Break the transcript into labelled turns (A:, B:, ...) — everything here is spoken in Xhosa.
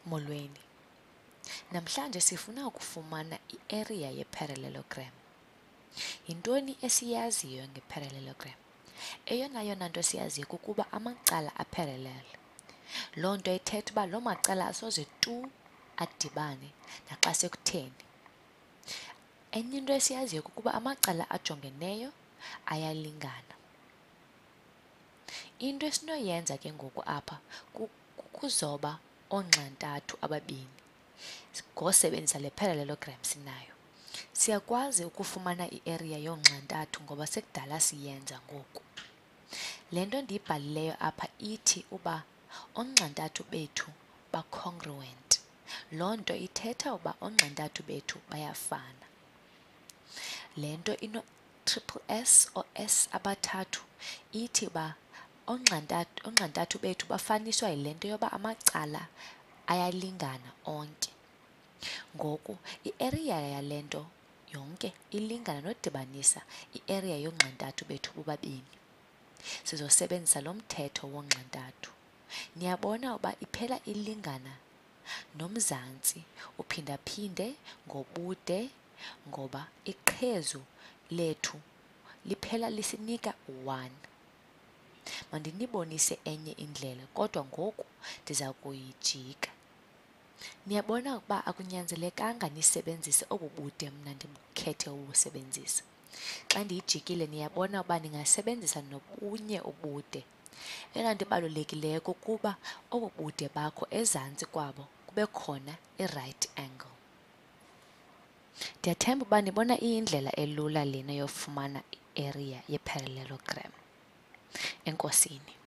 A: Molweni, namhlanje sifuna ukufumana i-area ye-parallelogram. Yintoni esiyaziyo nge-parallelogram? Eyona nto siyaziyo kukuba amacala a-parallel. Loo nto ithetha uba loo macala asoze tu adibane naxa sekutheni. Enye into esiyaziyo kukuba amacala ajongeneyo ayalingana. Into esinoyenza ke ngoku apha kukuzoba oongxantathu ababini ngosebenzisa le parallelogram sinayo. Siyakwazi ukufumana i-area yoongxantathu ngoba sekudala siyenza ngoku. Le nto ndiyibhalileyo apha ithi uba oongxantathu bethu ba-congruent. Loo nto ithetha uba oongxantathu bethu bayafana. Le nto ino-triple S or S abathathu ithi uba oongxantathu bethu bafaniswa yile nto yoba amacala ayalingana onke. Ngoku i-area yale nto yonke ilingana nodibanisa i-area yoongxantathu bethu bobabini. Sizosebenzisa lo mthetho wongxantathu. Niyabona uba iphela ilingana nomzantsi uphindaphinde ngobude ngoba iqhezu lethu liphela lisinika 1. Mandinibonise enye indlela kodwa ngoku ndiza kuyijika. Niyabona ukuba akunyanzelekanga nisebenzise obu bude mna ndikhethe ubusebenzisa. Xa ndiyijikile niyabona uba ningasebenzisa nobunye ubude. Eyona nto ibalulekileyo kukuba obu bude bakho ezantsi kwabo kube khona i-right angle. Ndiyathemba uba nibona iyindlela elula lena yofumana i-area ye-parallelogram. Enkosini.